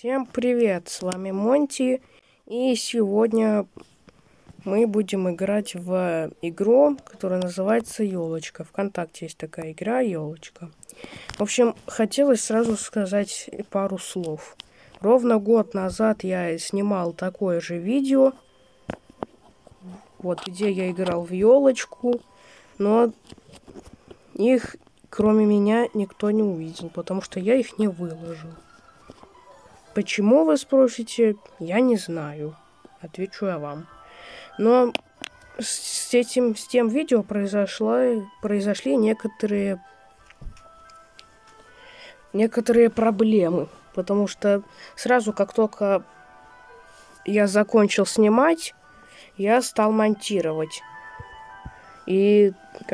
Всем привет, с вами Монти, и сегодня мы будем играть в игру, которая называется Ёлочка. ВКонтакте есть такая игра Ёлочка. В общем, хотелось сразу сказать пару слов. Ровно год назад я снимал такое же видео, вот где я играл в Ёлочку, но их, кроме меня, никто не увидел, потому что я их не выложил. Почему, вы спросите, я не знаю. Отвечу я вам. Но с тем видео произошли некоторые проблемы. Потому что сразу, как только я закончил снимать, я стал монтировать. И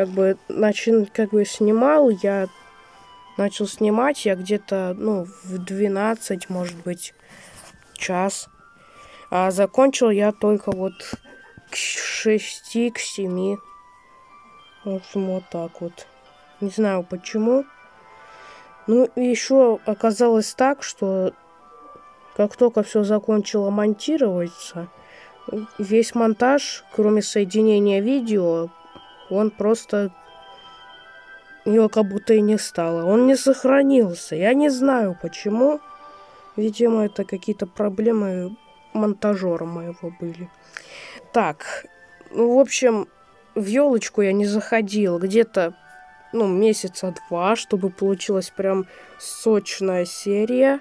начал снимать я где-то, в 12, может быть, час. А закончил я только вот к 6, к 7. В общем, вот так вот. Не знаю почему. Ну, и еще оказалось так, что как только все закончило монтироваться, весь монтаж, кроме соединения видео, он просто... Его как будто и не стало. Он не сохранился. Я не знаю почему. Видимо, это какие-то проблемы монтажера моего были. Так, в общем, в Ёлочку я не заходил где-то, месяца 2, чтобы получилась прям сочная серия.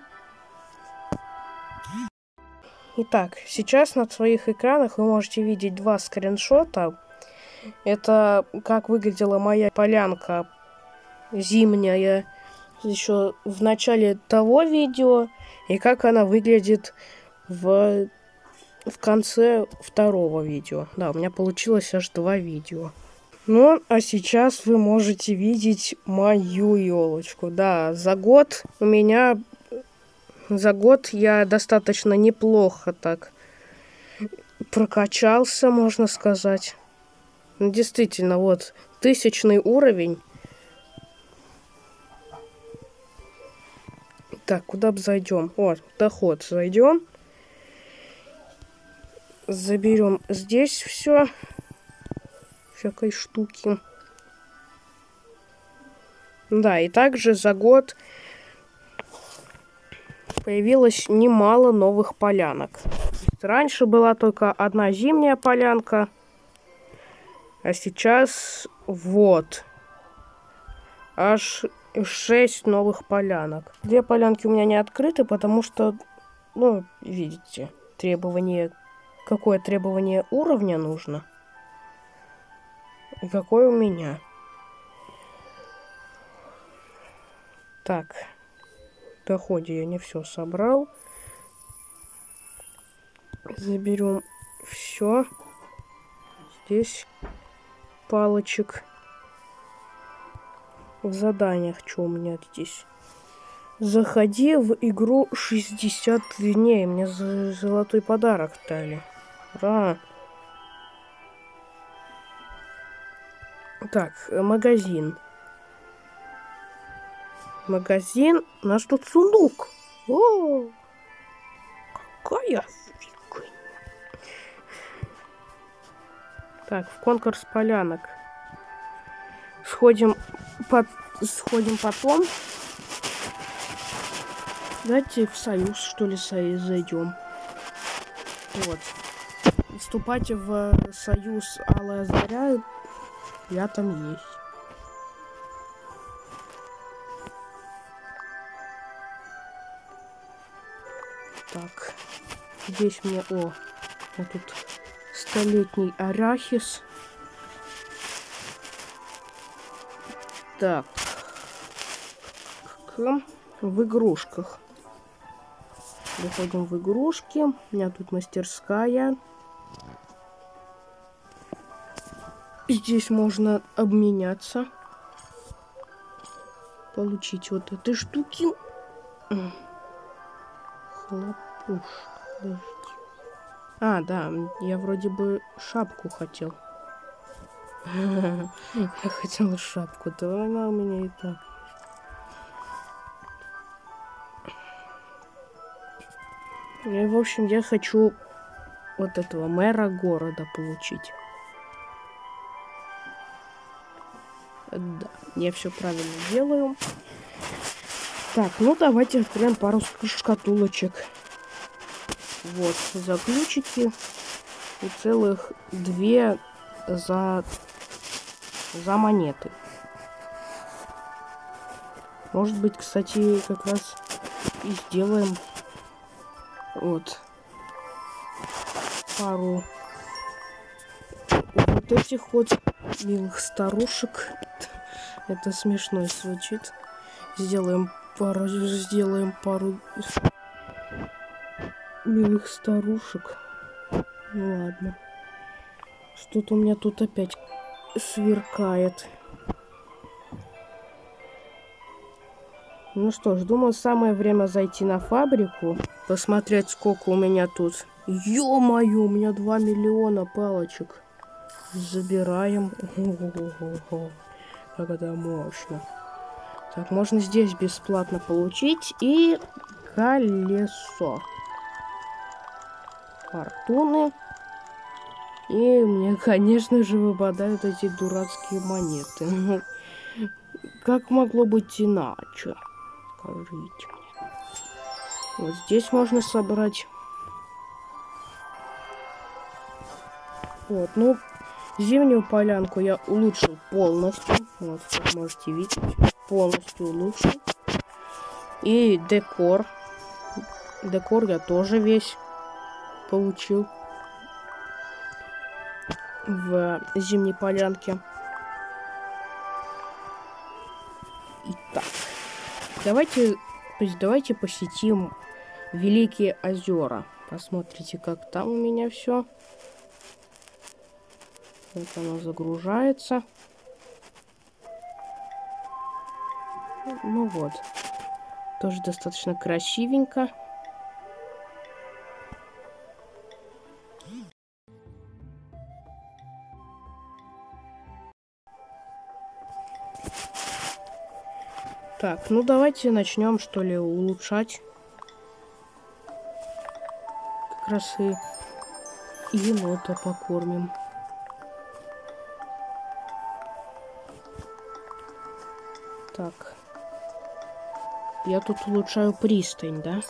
Итак, сейчас на своих экранах вы можете видеть 2 скриншота. Это как выглядела моя полянка зимняя еще в начале того видео, и как она выглядит в конце второго видео. Да, у меня получилось аж 2 видео. Ну, а сейчас вы можете видеть мою Ёлочку. Да, за год я достаточно неплохо так прокачался, можно сказать. Действительно, вот 1000 уровень. Так, куда бы зайдем? Вот, доход зайдем. Заберем здесь все. Всякой штуки. Да, и также за год появилось немало новых полянок. Раньше была только одна зимняя полянка, а сейчас вот аж 6 новых полянок. 2 полянки у меня не открыты, потому что, видите, какое требование уровня нужно и какое у меня. Так, в доходе я не все собрал. Заберем все. Здесь палочек. В заданиях, что у меня здесь? Заходи в игру 60 дней. Мне золотой подарок дали. Ура! Так, магазин. Магазин. У нас тут сундук. О, какая фигня. Так, в конкурс полянок. Сходим потом. Давайте в союз, что ли, зайдем. Вот. Вступать в союз Алая Заря. Я там есть. Так. Здесь мне... вот тут 100-летний арахис. Так. В игрушках. Заходим в игрушки. У меня тут мастерская. Здесь можно обменяться. Получить вот эти штуки. Хлопуш. Подожди. А, да, я вроде бы шапку хотел. Я хотела шапку, да она у меня и так. И, в общем, я хочу вот этого мэра города получить. Да, я все правильно делаю. Так, ну давайте откроем пару шкатулочек. Вот, за ключики. И целых 2 за монеты. Может быть, кстати, как раз и сделаем вот пару вот этих вот милых старушек. Это смешно звучит. Сделаем пару милых старушек. Ну ладно. Что-то у меня тут опять сверкает. Ну что ж, думаю, самое время зайти на фабрику, посмотреть, сколько у меня тут. Ё-моё, у меня 2 миллиона палочек. Забираем. Ого-го-го. Как это мощно. Так, можно здесь бесплатно получить. И колесо. Фортуны. И мне, конечно же, выпадают эти дурацкие монеты. Ну, как могло быть иначе? Скажите мне. Вот здесь можно собрать. Вот, ну, зимнюю полянку я улучшил полностью. Вот, как можете видеть, полностью улучшил. И декор. Декор я тоже весь получил в зимней полянке. Итак, давайте посетим Великие озера. Посмотрите, как там у меня все. Вот оно загружается. Ну вот. Тоже достаточно красивенько. Так, ну давайте начнем, что ли, улучшать. Как раз и енота покормим. Так. Я тут улучшаю пристань, да?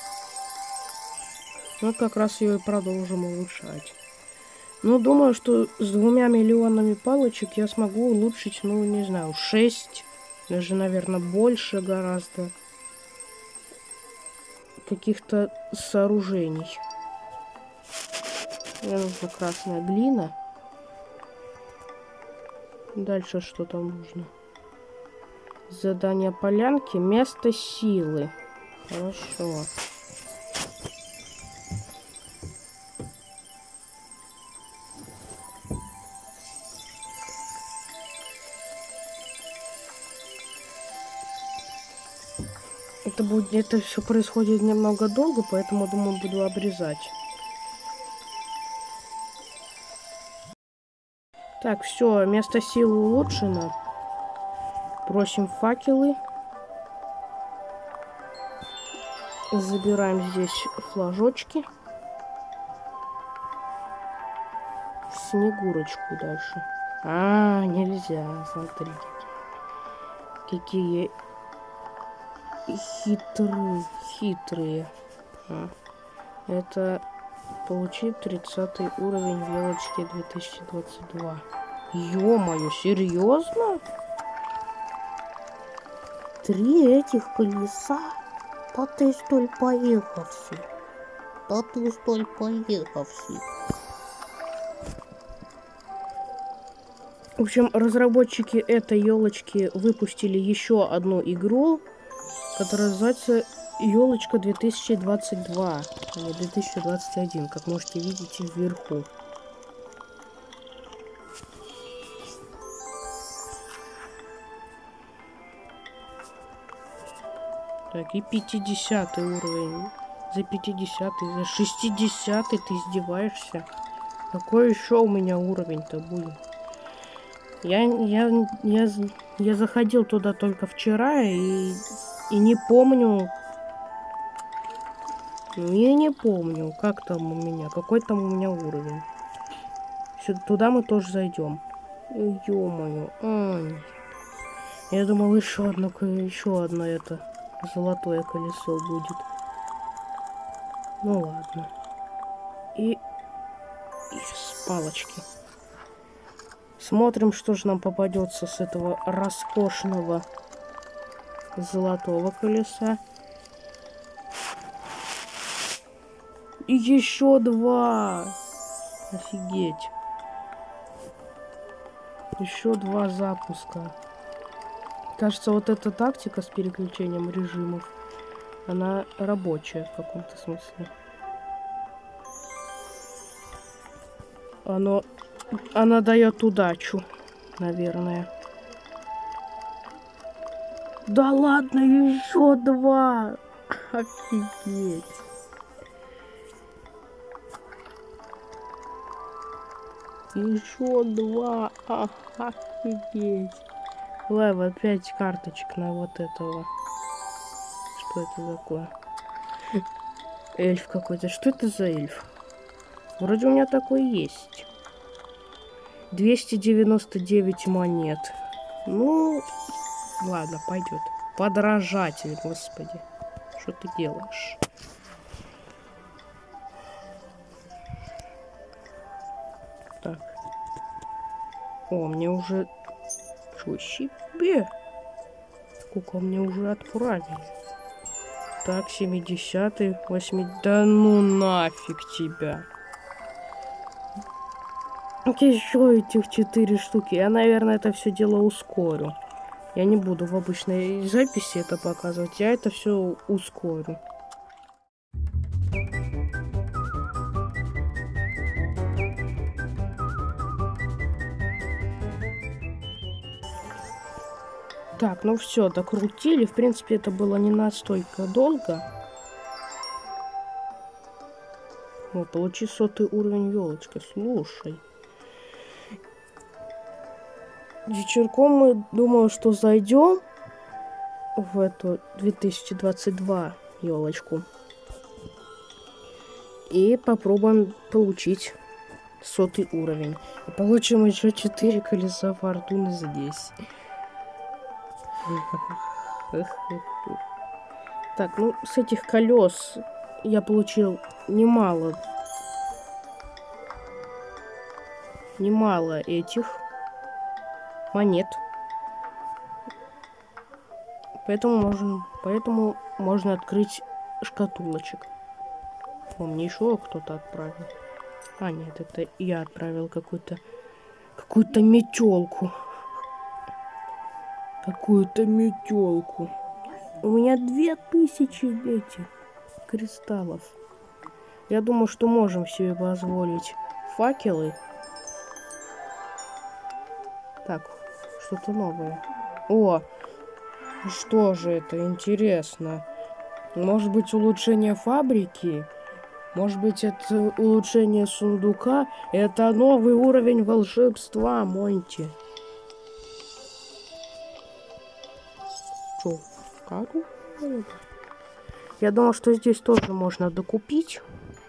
Вот как раз ее и продолжим улучшать. Ну, думаю, что с 2 миллионами палочек я смогу улучшить, ну, не знаю, 6, даже, наверное, больше гораздо каких-то сооружений. Мне нужна красная глина. Дальше что там нужно? Задание полянки. Место силы. Хорошо. Это все происходит немного долго, поэтому, думаю, буду обрезать. Так, все, место силы улучшено. Бросим факелы. Забираем здесь флажочки. Снегурочку дальше. Нельзя, смотрите. Какие хитрые. Это получить 30 уровень елочки 2022. Ё-моё, серьезно? 3 этих колеса? Да ты столь поехавший. В общем, разработчики этой елочки выпустили еще одну игру, которая называется Елочка 2022, а не 2021, как можете видеть вверху. Так, и 50 уровень. За 50, за 60 ты издеваешься? Какой еще у меня уровень-то будет? Я заходил туда только вчера и не помню Ну, я не помню, как там у меня, какой там у меня уровень. Туда мы тоже зайдем. Ё-моё, ай. Я думал, еще одно это золотое колесо будет. Ну ладно. И с палочки. Смотрим, что же нам попадется с этого роскошного золотого колеса. И еще 2. Офигеть. Еще 2 запуска. Кажется, вот эта тактика с переключением режимов, она рабочая в каком-то смысле. Она дает удачу, наверное. Да ладно, еще 2. Офигеть. Еще 2. Офигеть. Лайв, опять карточек на вот этого. Что это такое? Эльф какой-то. Что это за эльф? Вроде у меня такой есть. 299 монет. Ну, ладно, пойдет. Подражатель, господи. Что ты делаешь? Так. О, мне уже... Чё себе? Сколько мне уже отправили? Так, 70-й, 80... Да ну нафиг тебя. Еще этих 4 штуки. Я, наверное, это все дело ускорю. Я не буду в обычной записи это показывать. Я это все ускорю. Так, ну все, докрутили. В принципе, это было не настолько долго. О, получи 100-й уровень елочки. Слушай. Вечерком мы, думаю, что зайдем в эту 2022 елочку. И попробуем получить 100-й уровень. И получим еще 4 колеса фортуны здесь. Так, ну с этих колес я получил немало этих монет. Поэтому можно открыть шкатулочек. О, мне еще кто-то отправил. А, нет, это я отправил какую-то метелку. Какую-то метелку. У меня 2000 этих кристаллов. Я думаю, что можем себе позволить факелы. Так, что-то новое. О, что же это, интересно. Может быть, улучшение фабрики? Может быть, это улучшение сундука? Это новый уровень волшебства, Монти. Что, кару? Я думал, что здесь тоже можно докупить.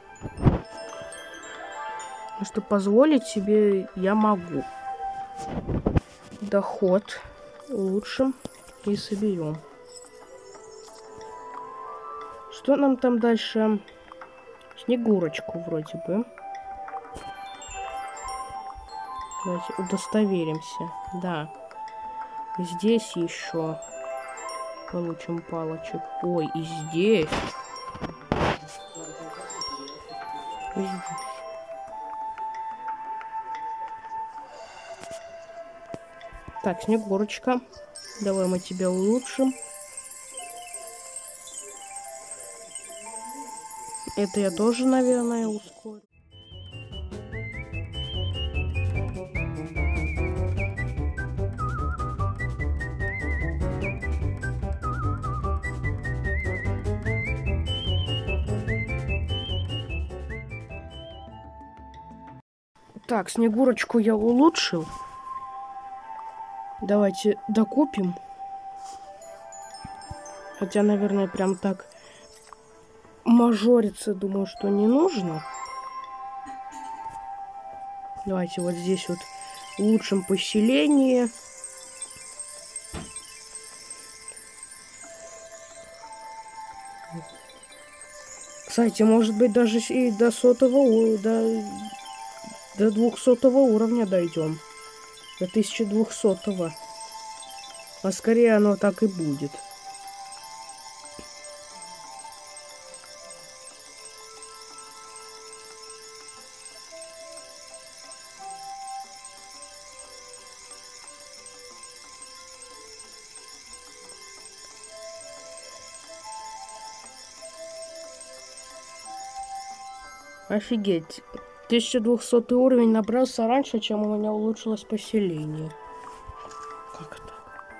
Что позволить себе я могу. Доход улучшим и соберем. Что нам там дальше? Снегурочку вроде бы. Давайте удостоверимся. Да. Здесь еще получим палочек. Ой, и здесь. И здесь. Так, Снегурочка. Давай мы тебя улучшим. Это я тоже, наверное, ускорю. Так, Снегурочку я улучшил. Давайте докупим. Хотя, наверное, прям так мажориться, думаю, что не нужно. Давайте вот здесь вот улучшим поселение. Кстати, может быть, даже и до 200 уровня дойдем. До 1200. А скорее оно так и будет. Офигеть. 1200 уровень набрался раньше, чем у меня улучшилось поселение. Как это?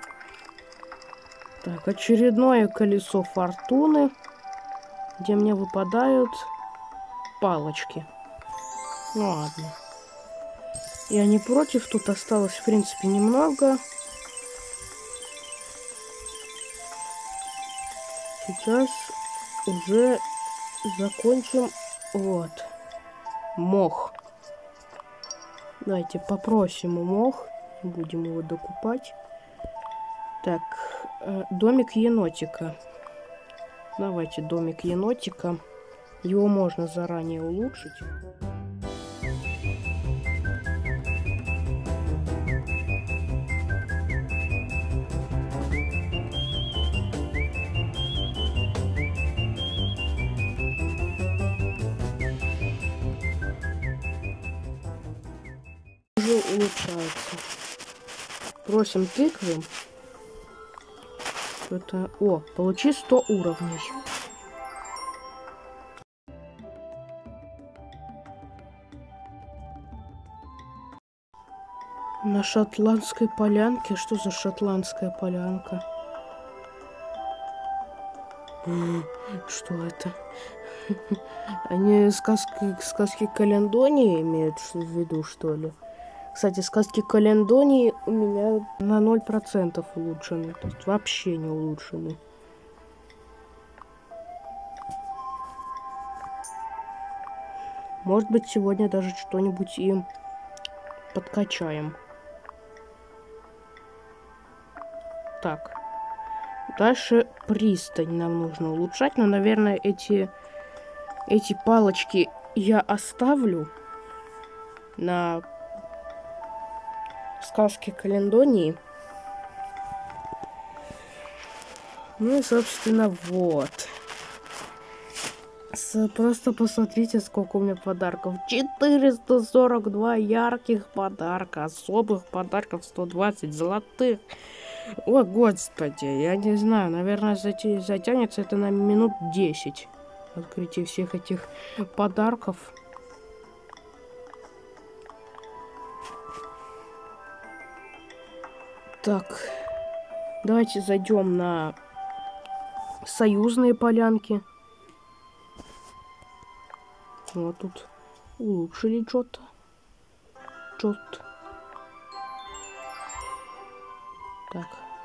Так, очередное колесо фортуны, где мне выпадают палочки. Ну ладно. Я не против, тут осталось, в принципе, немного. Сейчас уже закончим. Вот. Мох. Давайте попросим у мох. Будем его докупать. Так, домик енотика. Давайте домик енотика. Его можно заранее улучшить. Уже улучшается. Просим тыквы. Это... О, получи 100 уровней. На шотландской полянке? Что за шотландская полянка? Что это? Они сказки Календонии имеют в виду, что ли? Кстати, сказки Календонии у меня на 0% улучшены. То есть вообще не улучшены. Может быть, сегодня даже что-нибудь им подкачаем. Так. Дальше пристань нам нужно улучшать. Но, наверное, эти палочки я оставлю на сказки Календонии. Ну и, собственно, вот. Просто посмотрите, сколько у меня подарков. 442 ярких подарка. Особых подарков 120 золотых. О, господи, я не знаю. Наверное, затянется это на минут 10. Открытие всех этих подарков. Так, давайте зайдем на союзные полянки. Вот тут улучшили что-то. Так.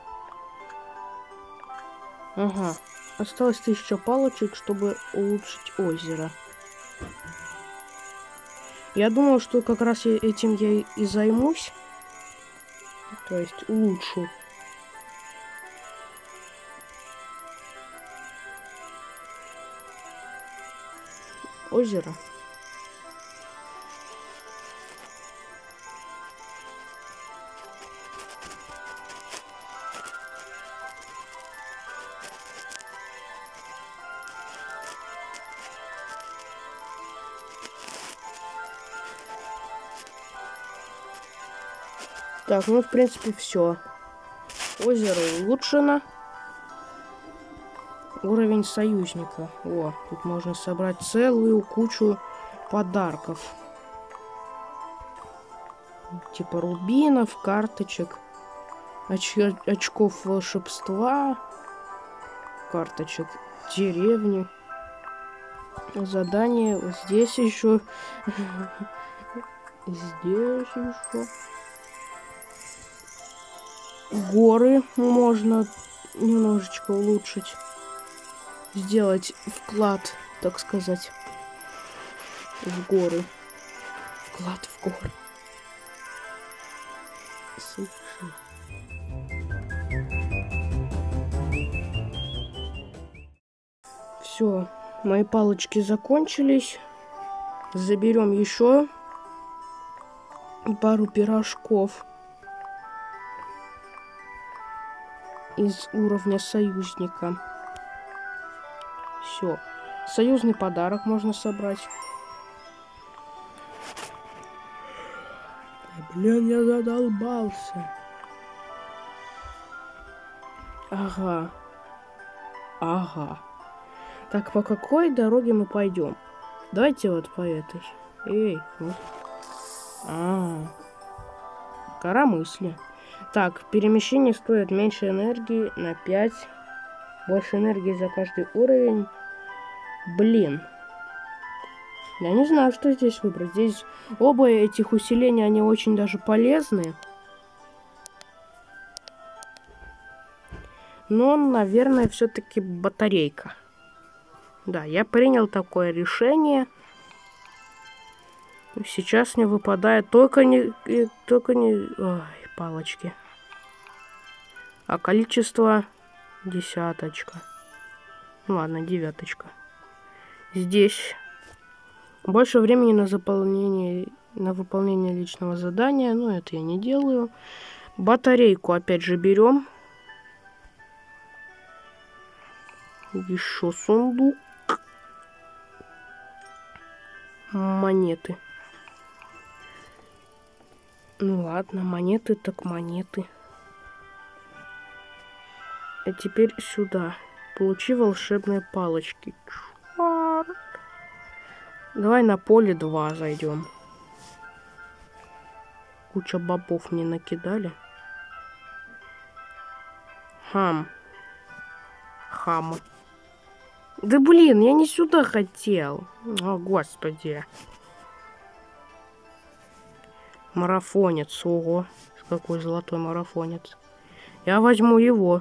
Ага. Осталось 1000 палочек, чтобы улучшить озеро. Я думаю, что как раз этим я и займусь. То есть улучшу. Озеро. Так, ну в принципе все. Озеро улучшено. Уровень союзника. О, тут можно собрать целую кучу подарков. Типа рубинов, карточек, очков волшебства, карточек деревни. Задание вот здесь еще. Здесь еще. Горы можно немножечко улучшить. сделать вклад, так сказать, в горы. Вклад в горы. Слушай. Все, мои палочки закончились. Заберем еще пару пирожков из уровня союзника. Все. Союзный подарок можно собрать. Блин, я задолбался. Ага. Ага. Так, по какой дороге мы пойдем? Давайте вот по этой. Эй. Коромысли. Так, перемещение стоит меньше энергии на 5. Больше энергии за каждый уровень. Блин. Я не знаю, что здесь выбрать. Здесь оба этих усиления, они очень даже полезны. Но, наверное, все-таки батарейка. Да, я принял такое решение. Сейчас мне выпадает только не... Ой, палочки. А количество 10. Ну ладно, 9. Здесь больше времени на выполнение личного задания. Но это я не делаю. Батарейку опять же берем. Еще сундук. Монеты. Ну ладно, монеты так монеты. А теперь сюда. Получи волшебные палочки. Чёрт. Давай на поле 2 зайдем. Куча бобов мне накидали. Хамы. Да блин, я не сюда хотел. О, господи. Марафонец. Ого, какой золотой марафонец. Я возьму его.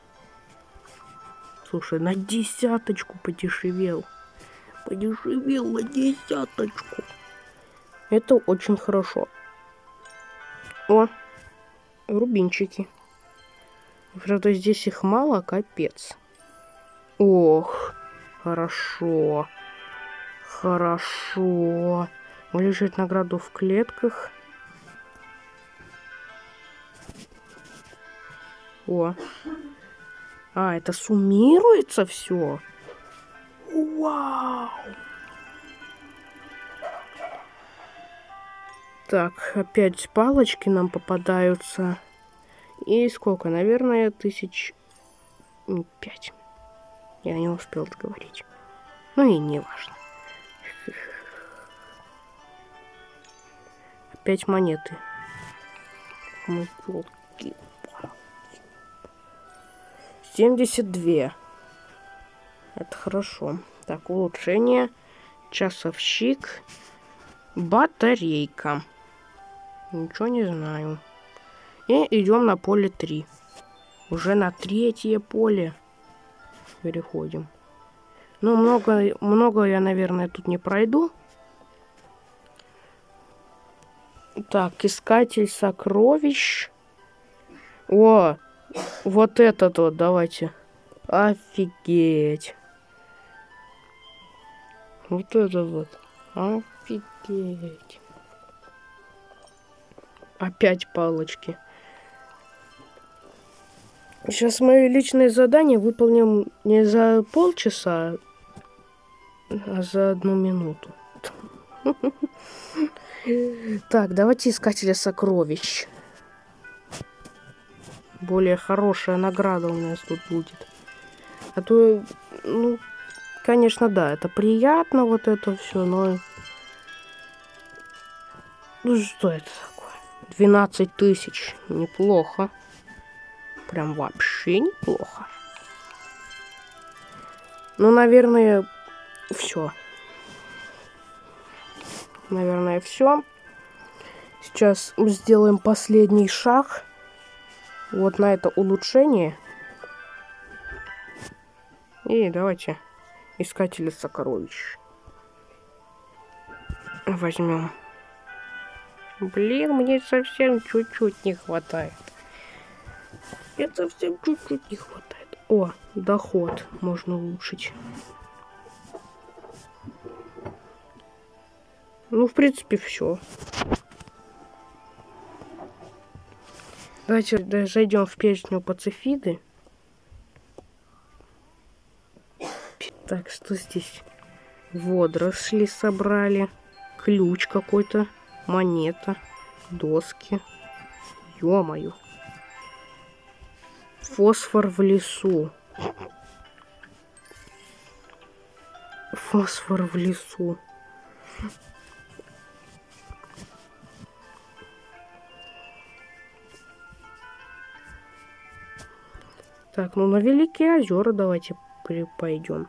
Слушай, на 10 подешевел. Подешевел на 10. Это очень хорошо. О, рубинчики. Правда, здесь их мало, капец. Ох, хорошо. Хорошо. Увеличить награду в клетках. О. А, это суммируется все. Вау. Так, опять палочки нам попадаются. И сколько? Наверное, 1005. Я не успел договорить. Ну и не важно. Опять монеты. 72. Это хорошо. Так, улучшение. Часовщик. Батарейка. Ничего не знаю. И идем на поле 3. Уже на 3-е поле переходим. Ну, много я, наверное, тут не пройду. Так, искатель сокровищ. О, вот этот вот, давайте. Офигеть. Вот это вот. Офигеть. Опять палочки. Сейчас мои личные задания выполним не за полчаса, а за 1 минуту. Так, давайте искателя сокровищ. Более хорошая награда у нас тут будет. А то, ну, конечно, да, это приятно вот это все, но... Ну, что это такое? 12 тысяч. Неплохо. Прям вообще неплохо. Ну, наверное, все. Наверное, все. Сейчас мы сделаем последний шаг. Вот на это улучшение. И давайте Искатели сокровищ. Возьмем. Блин, мне совсем чуть-чуть не хватает. Мне совсем чуть-чуть не хватает. О, доход можно улучшить. Ну, в принципе, все. Давайте зайдем в песню Пацифиды. Так, что здесь? Водоросли собрали. Ключ какой-то. Монета. Доски. Ё-моё. Фосфор в лесу. Фосфор в лесу. Так, ну на Великие озера давайте пойдем.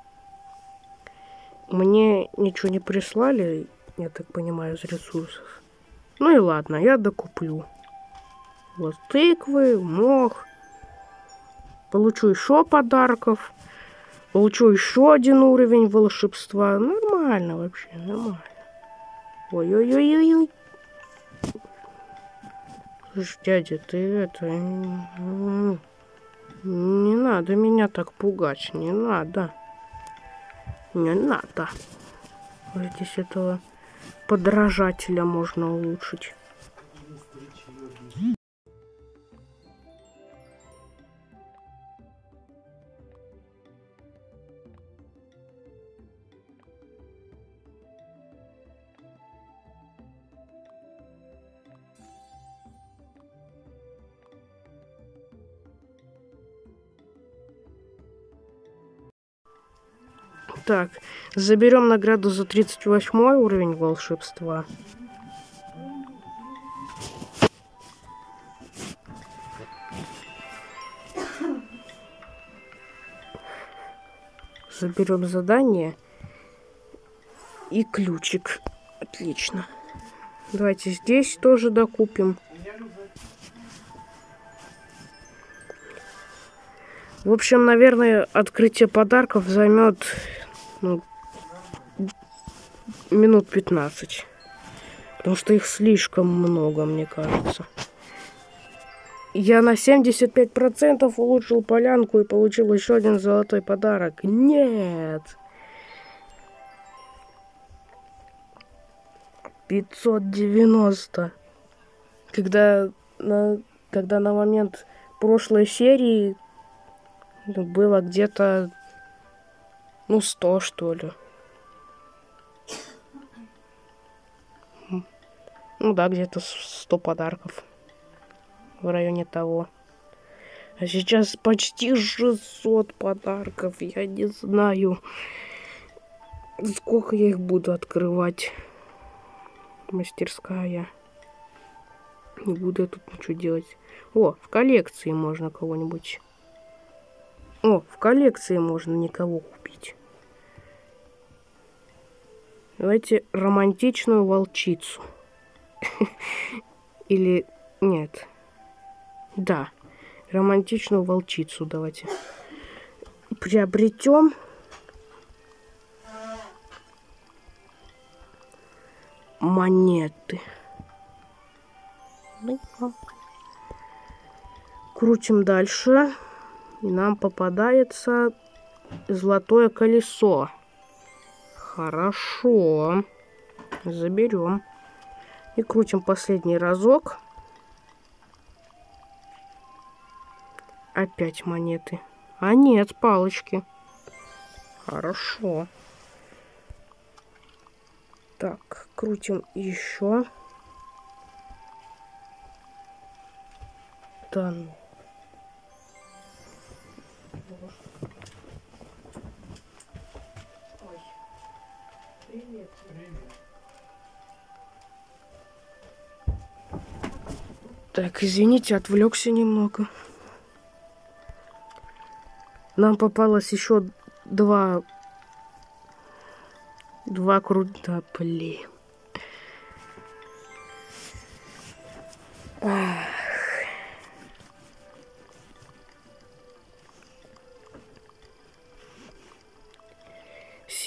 Мне ничего не прислали, я так понимаю, из ресурсов. Ну и ладно, я докуплю. Вот тыквы, мох. Получу еще подарков. Получу еще один уровень волшебства. Нормально вообще, нормально. Ой-ой-ой-ой-ой. Слушай, дядя, ты это... Не надо меня так пугать, не надо. Не надо. Здесь этого подражателя можно улучшить. Так, заберем награду за 38 уровень волшебства. Заберем задание и ключик. Отлично. Давайте здесь тоже докупим. В общем, наверное, открытие подарков займет минут 15. Потому что их слишком много, мне кажется. Я на 75% улучшил полянку и получил еще один золотой подарок. Нет! 590. Когда на момент прошлой серии было где-то 100, что ли. Ну да, где-то 100 подарков. В районе того. А сейчас почти 600 подарков. Я не знаю, сколько я их буду открывать. Мастерская. Не буду я тут ничего делать. О, в коллекции можно кого-нибудь. О, в коллекции можно никого купить. Давайте романтичную волчицу. Или... Нет. Да. Романтичную волчицу давайте приобретем. Монеты. Крутим дальше. И нам попадается золотое колесо. Хорошо. Заберем. И крутим последний разок. Опять монеты. А нет, палочки. Хорошо. Так, крутим еще. Да ну. Ой. Привет. Привет. Так, извините, отвлекся немного. Нам попалось еще два крута, блин. Ах.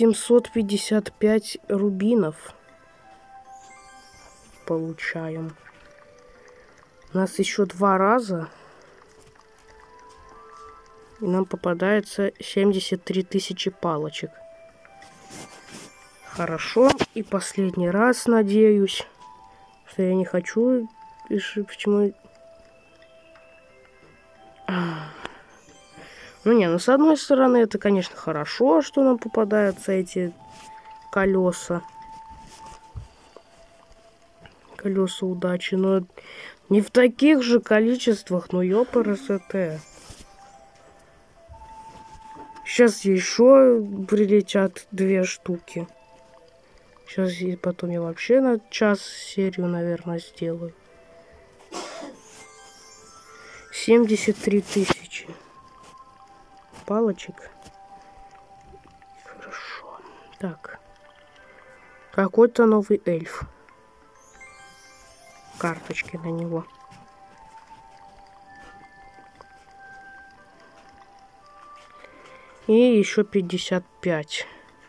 755 рубинов получаем. У нас еще 2 раза. И нам попадается 73 тысячи палочек. Хорошо. И последний раз, надеюсь, что я не хочу. Почему... Ну не, ну с одной стороны, это, конечно, хорошо, что нам попадаются эти колеса. Колеса удачи, но не в таких же количествах, ну ёпрст. Сейчас еще прилетят 2 штуки. Сейчас и потом я вообще на час серию, наверное, сделаю. 73 тысячи палочек. Хорошо. Так. Какой-то новый эльф. Карточки на него. И еще 55.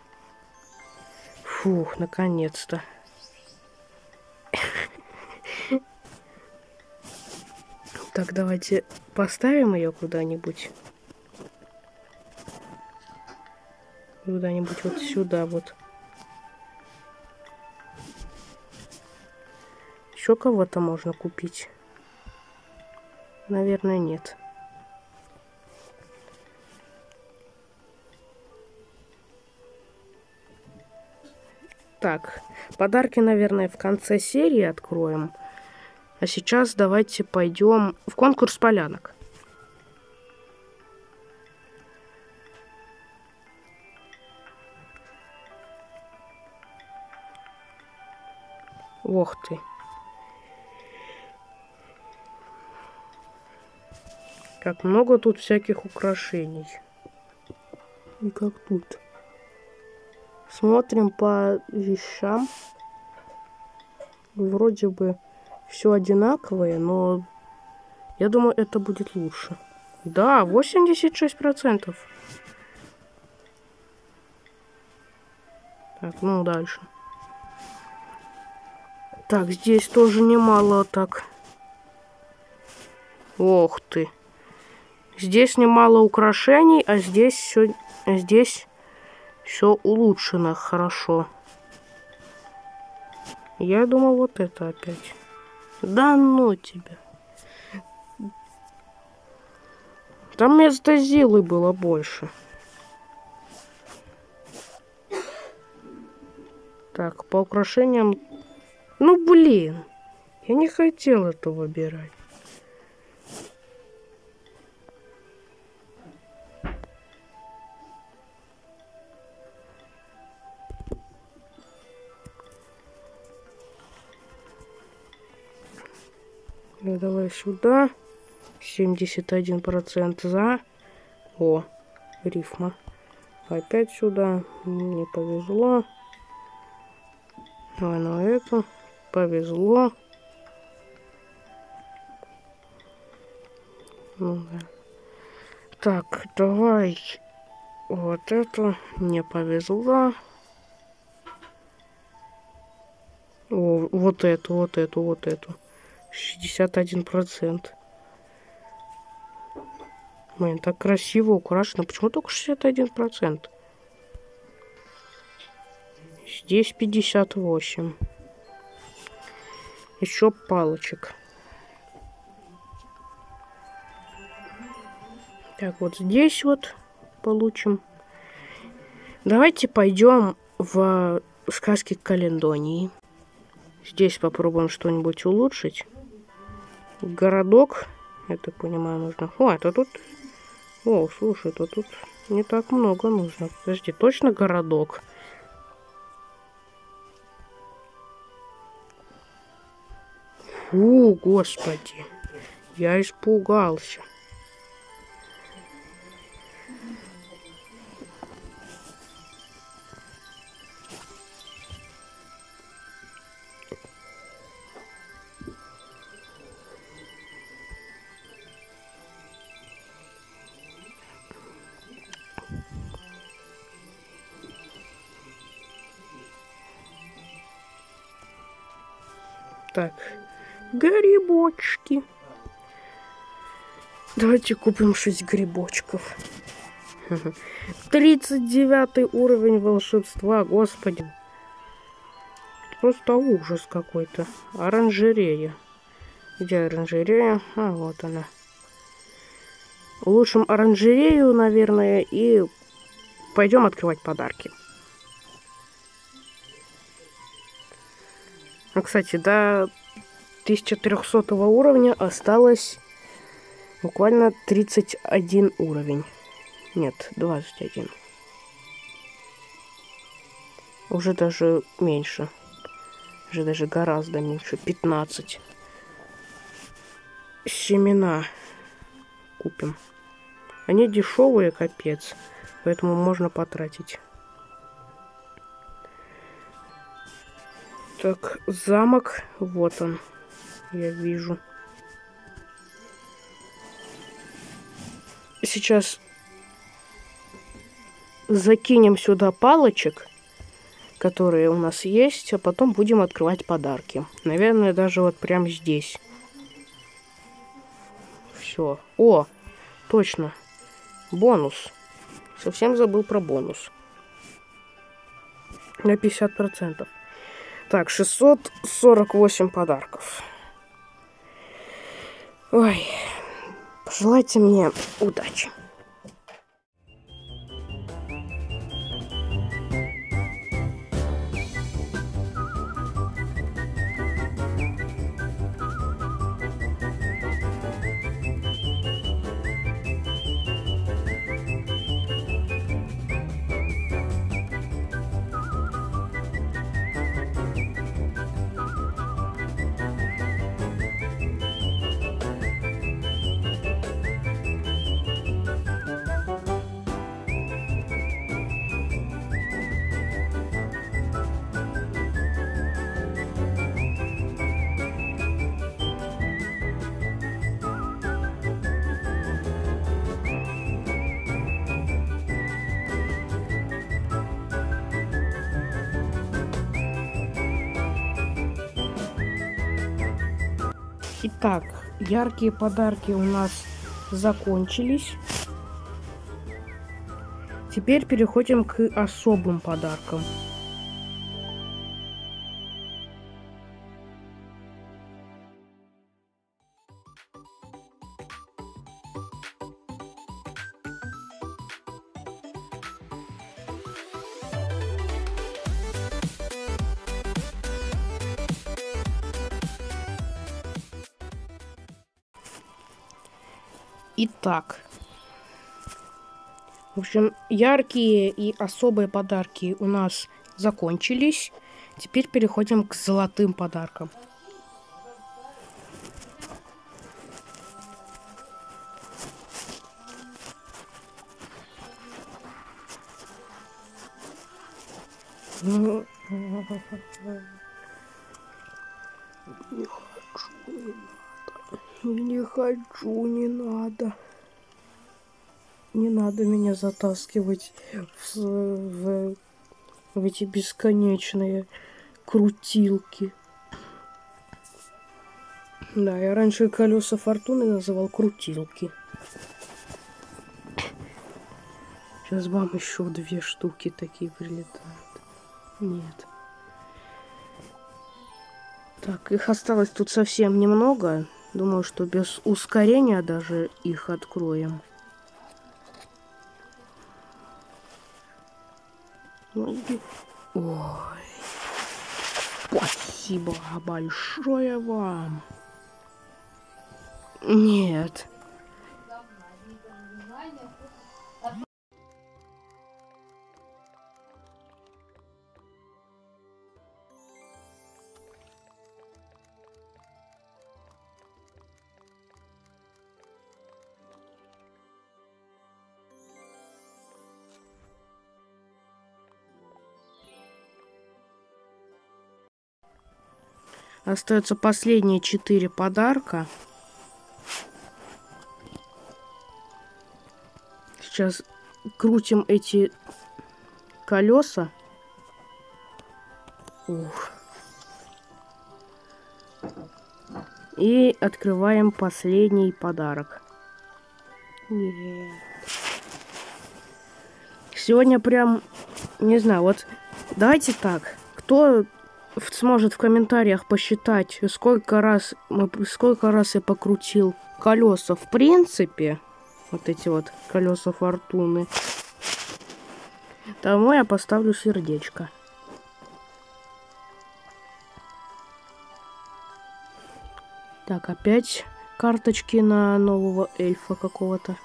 Фух, наконец-то. Так, давайте поставим ее куда-нибудь. Куда-нибудь вот сюда вот. Еще кого-то можно купить? Наверное, нет. Так, подарки, наверное, в конце серии откроем. А сейчас давайте пойдем в конкурс полянок. Ох ты. Как много тут всяких украшений. И как тут. Смотрим по вещам. Вроде бы все одинаковое, но я думаю, это будет лучше. Да, 86%. Так, ну дальше. Так, здесь тоже немало так. Ох ты. Здесь немало украшений, а здесь все улучшено хорошо. Я думал, вот это опять. Да ну тебя. Там вместо Зилы было больше. Так, по украшениям... Ну, блин. Я не хотел это выбирать. Ну, давай сюда. 71% за. О, рифма. Опять сюда. Не повезло. Давай на эту. Повезло. Ну, да. Так, давай вот эту. Не повезло. О, вот эту. 61%. Блин, так красиво украшено. Почему только 61%? Здесь 58. Еще палочек. Так, вот здесь вот получим. Давайте пойдем в сказки Календонии. Здесь попробуем что-нибудь улучшить. Городок, я так понимаю, нужно. О, это тут... О, слушай, это тут не так много нужно. Подожди, точно городок? Фу, господи. Я испугался. Так, грибочки. Давайте купим 6 грибочков. 39 уровень волшебства, господи. Просто ужас какой-то. Оранжерея. Где оранжерея? А, вот она. Улучшим оранжерею, наверное, и пойдем открывать подарки. Ну, кстати, до 1300 уровня осталось буквально 31 уровень. Нет, 21. Уже даже меньше. Уже даже гораздо меньше. 15. Семена купим. Они дешевые, капец. Поэтому можно потратить. Так, замок. Вот он. Я вижу. Сейчас закинем сюда палочек, которые у нас есть, а потом будем открывать подарки. Наверное, даже вот прямо здесь. Все. О, точно. Бонус. Совсем забыл про бонус. На 50%. Так, 648 подарков. Ой, пожелайте мне удачи. Итак, яркие подарки у нас закончились. Теперь переходим к особым подаркам. Итак, в общем, яркие и особые подарки у нас закончились. Теперь переходим к золотым подаркам. Не хочу, не надо. Не надо меня затаскивать в эти бесконечные крутилки. Да, я раньше колеса фортуны называл крутилки. Сейчас вам еще 2 штуки такие прилетают. Нет. Так, их осталось тут совсем немного. Думаю, что без ускорения даже их откроем. Ой, спасибо большое вам. Нет. Остаются последние 4 подарка. Сейчас крутим эти колеса. Ух. И открываем последний подарок. Сегодня прям, не знаю, вот давайте так. Кто сможет в комментариях посчитать, сколько раз я покрутил колеса в принципе, вот эти вот колеса фортуны, тому я поставлю сердечко. Так, опять карточки на нового эльфа какого-то.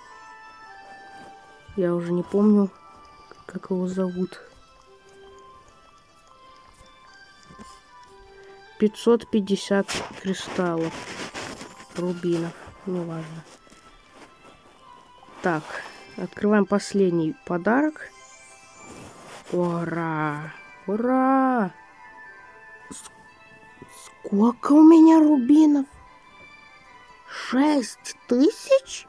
Я уже не помню, как его зовут. 550 кристаллов, рубинов, неважно. Так, открываем последний подарок. Ура! Ура! Сколько у меня рубинов? 6000?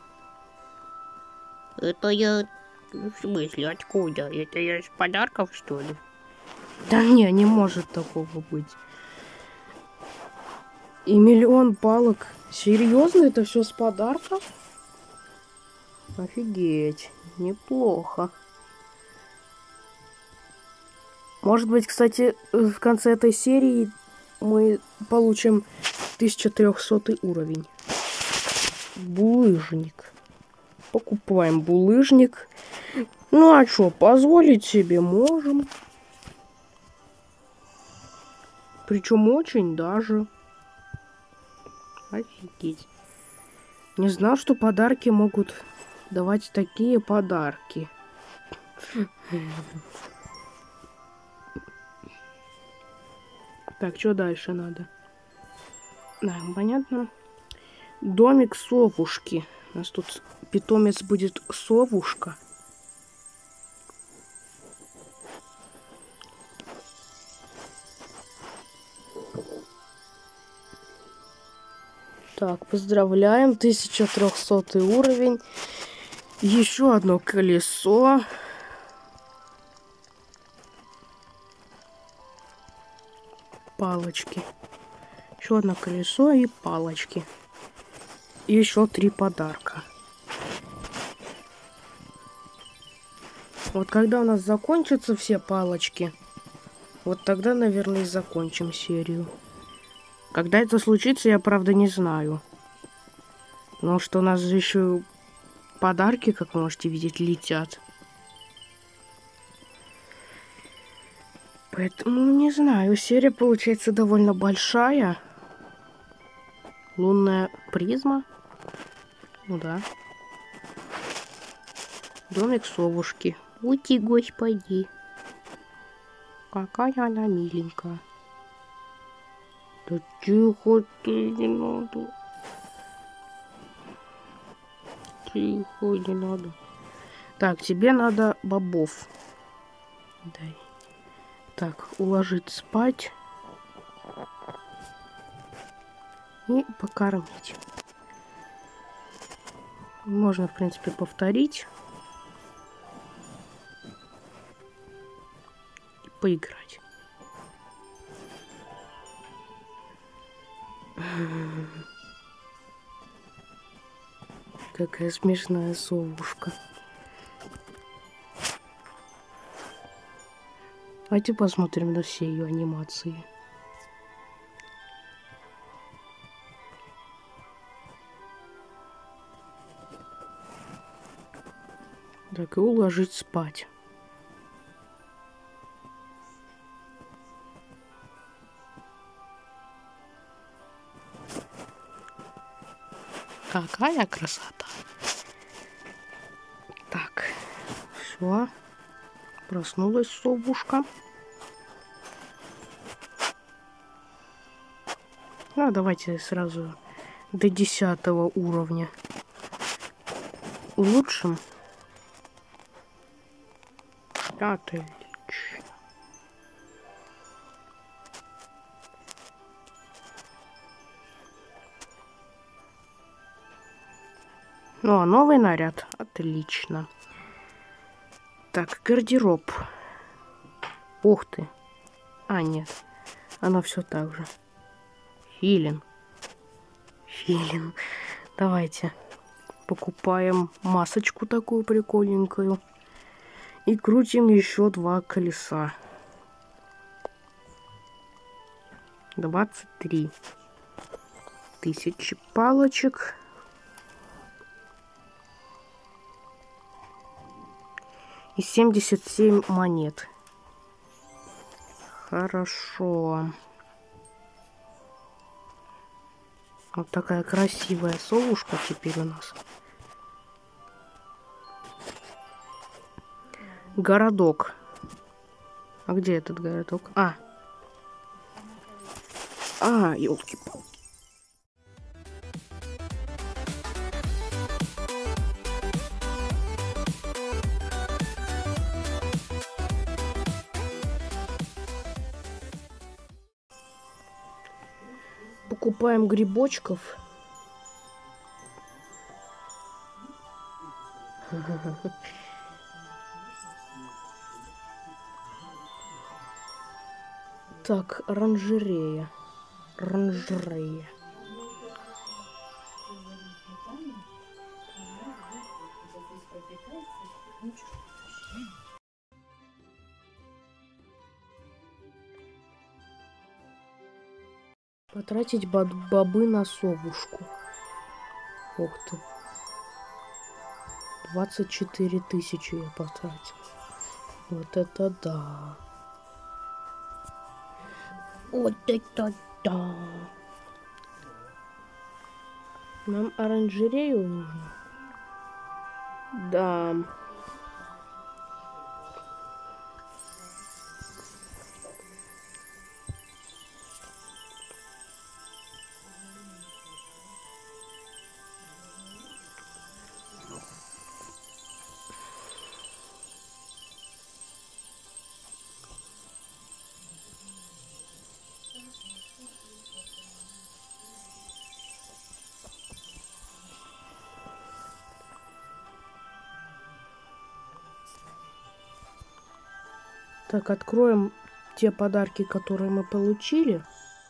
Это я... В смысле, откуда? Это я из подарков, что ли? Да не может такого быть. И 1 000 000 палок. Серьезно, это все с подарков? Офигеть, неплохо. Может быть, кстати, в конце этой серии мы получим 1300 уровень. Булыжник. Покупаем булыжник. Ну а что, позволить себе можем. Причем очень даже. Офигеть. Не знал, что подарки могут давать такие подарки. Так, что дальше надо? Да, понятно. Домик совушки. У нас тут питомец будет совушка. Так, поздравляем. 1300 уровень. Еще одно колесо. Палочки. Еще одно колесо и палочки. И еще 3 подарка. Вот когда у нас закончатся все палочки, вот тогда, наверное, и закончим серию. Когда это случится, я, правда, не знаю. Потому что у нас же еще подарки, как вы можете видеть, летят. Поэтому, не знаю, серия получается довольно большая. Лунная призма. Ну да. Домик совушки. Ути, господи. Какая она миленькая. Да тихо ты, не надо. Тихо, не надо. Так, тебе надо бобов. Дай. Так, уложить спать. И покормить. Можно, в принципе, повторить. И поиграть. Какая смешная совушка. Давайте посмотрим на все ее анимации. Так, и уложить спать. Какая красота. Так, все. Проснулась совушка. Ну, давайте сразу до 10 уровня улучшим. Отлично. Ну, а новый наряд. Отлично. Так, гардероб. Ух ты. А, нет. Оно все так же. Хилин. филин. Давайте покупаем масочку такую прикольненькую. И крутим еще 2 колеса. 23 тысячи палочек. И 77 монет. Хорошо. Вот такая красивая совушка теперь у нас. Городок. А где этот городок? Ёлки-палки. Покупаем грибочков. Так, оранжерея. Оранжерея. Потратить бобы на совушку. Ух ты. 24 тысячи я потратил. Вот это да. Вот это да. Нам оранжерею нужно. Да. Так, откроем те подарки, которые мы получили.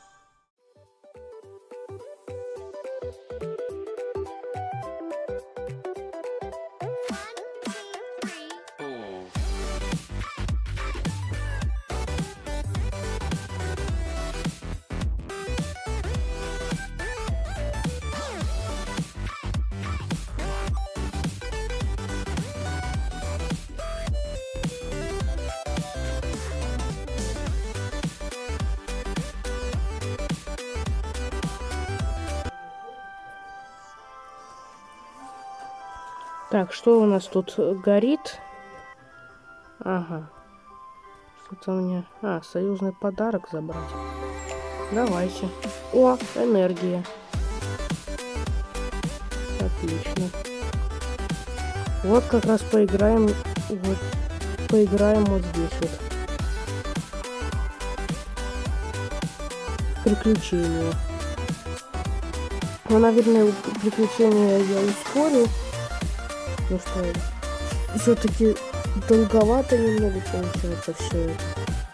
Так, что у нас тут горит? Ага. Что-то у меня... союзный подарок забрать. Давайте. О, энергия. Отлично. Вот как раз поиграем. Вот. Поиграем вот здесь вот. Приключения. Ну, наверное, приключения я ускорю. Ну что, все-таки долговато немного получается все это.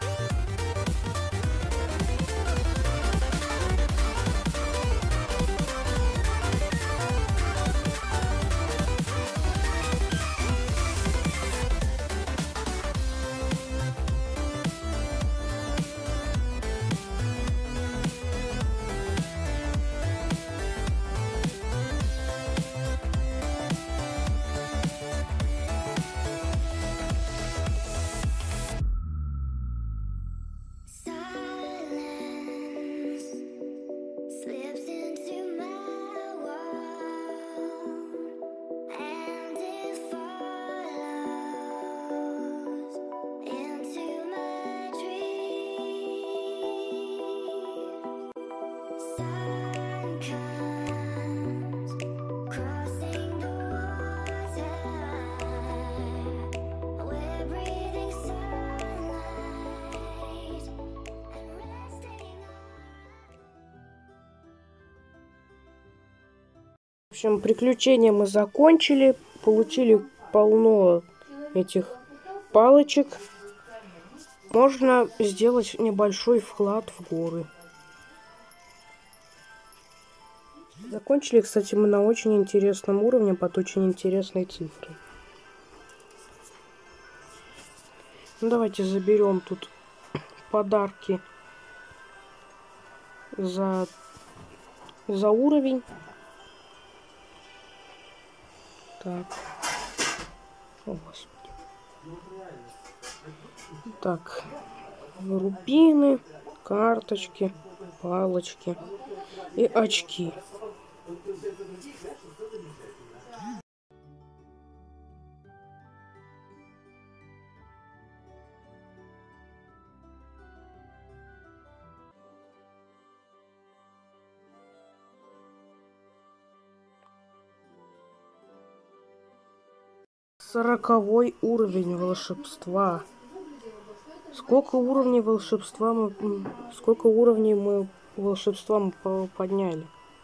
В общем, приключения мы закончили, получили полно этих палочек. Можно сделать небольшой вклад в горы. Закончили, кстати, мы на очень интересном уровне под очень интересной цифрой. Ну, давайте заберем тут подарки за уровень. Так. О, Господи. Так. Рубины, карточки, палочки и очки. Сороковой уровень волшебства. Сколько уровней волшебства мы волшебства подняли?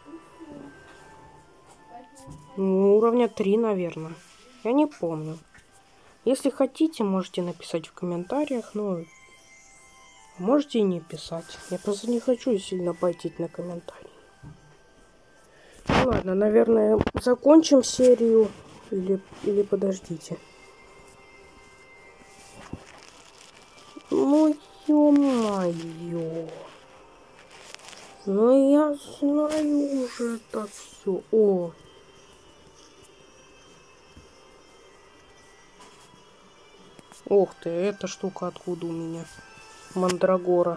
Ну, уровня 3, наверное. Я не помню. Если хотите, можете написать в комментариях, но можете и не писать. Я просто не хочу сильно пойти на комментарии. Ну, ладно, наверное, закончим серию или подождите. Ну, ё-моё. Ну, я знаю уже это все. О. Ух ты, эта штука откуда у меня? Мандрагора.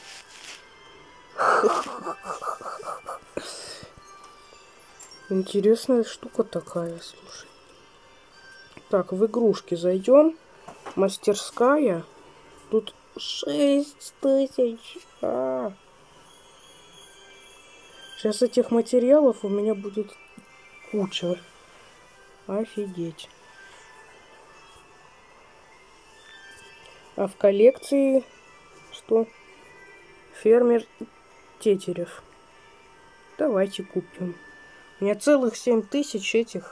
Интересная штука такая, слушай. Так, в игрушки зайдем. Мастерская. Тут 6000. Сейчас этих материалов у меня будет куча. Офигеть. А в коллекции что? Фермер Тетерев. Давайте купим. У меня целых 7000 этих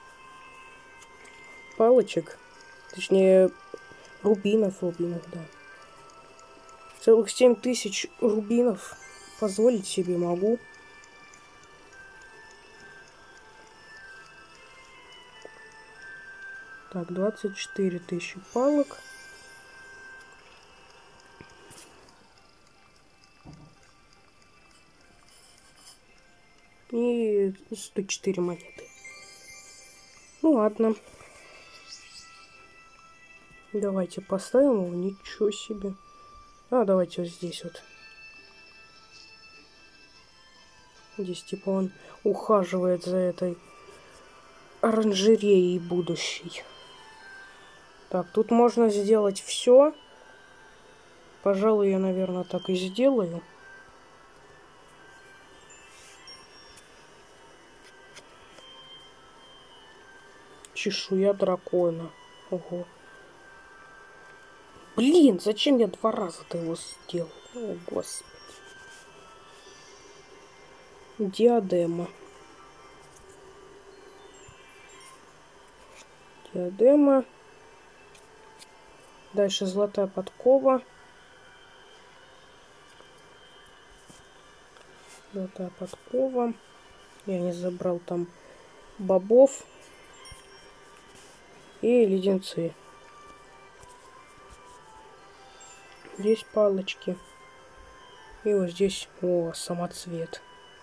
палочек. Точнее, рубинов, да. Целых 7000 рубинов. Позволить себе могу. Так, 24 тысячи палок. И 104 монеты. Ну ладно. Давайте поставим его. Ничего себе. А, давайте вот здесь вот. Здесь типа он ухаживает за этой оранжереей будущей. Так, тут можно сделать все. Пожалуй, я, наверное, так и сделаю. Чешуя дракона. Ого. Блин, зачем я 2 раза-то его сделал? О, господи. Диадема. Диадема. Дальше золотая подкова. Золотая подкова. Я не забрал там бобов. И леденцы. Здесь палочки. И вот здесь, о, самоцвет.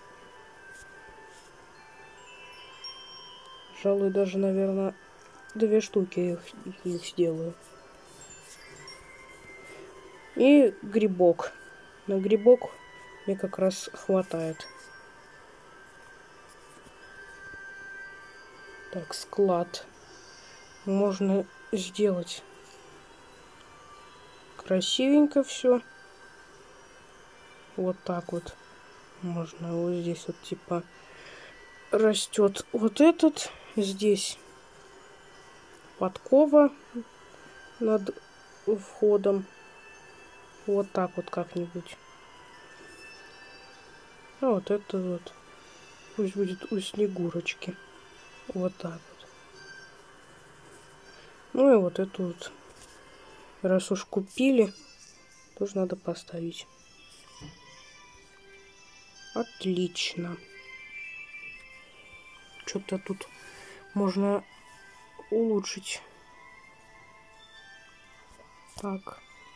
Пожалуй, даже, наверное, 2 штуки их сделаю. И грибок. На грибок мне как раз хватает. Так, склад. Можно сделать красивенько все. Вот так вот. Можно вот здесь вот типа растет вот этот. Здесь подкова над входом. Вот так вот как-нибудь. А вот это вот. Пусть будет у Снегурочки. Вот так вот. Ну и вот эту вот. Раз уж купили, тоже надо поставить. Отлично. что-то тут можно улучшить. Так.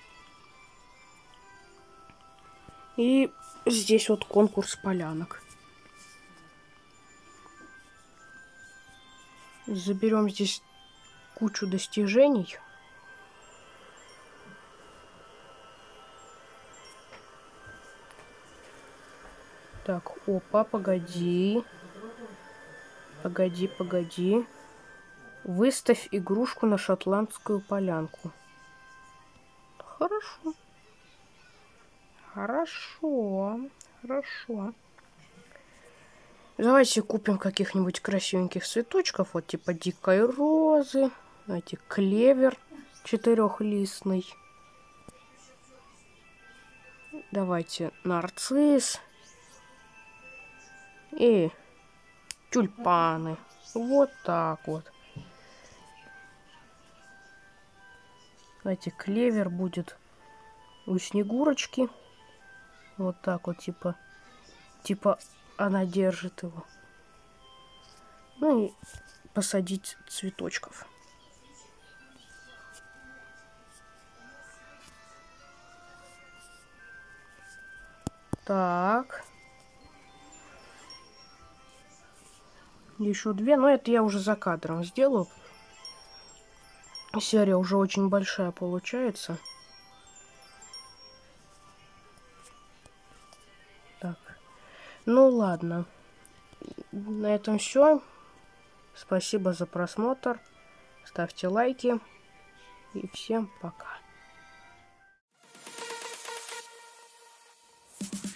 И здесь вот конкурс полянок. Заберем здесь кучу достижений. Так, опа, погоди. Погоди. Выставь игрушку на шотландскую полянку. Хорошо. Давайте купим каких-нибудь красивеньких цветочков. Вот типа дикой розы. Знаете, клевер четырехлистный. Давайте нарцисс. И тюльпаны. Вот так вот. Знаете, клевер будет у Снегурочки. Вот так вот, типа она держит его. Ну и посадить цветочков. Так. Еще две, но это я уже за кадром сделаю. Серия уже очень большая получается. Так. Ну ладно. На этом все. Спасибо за просмотр. Ставьте лайки. И всем пока.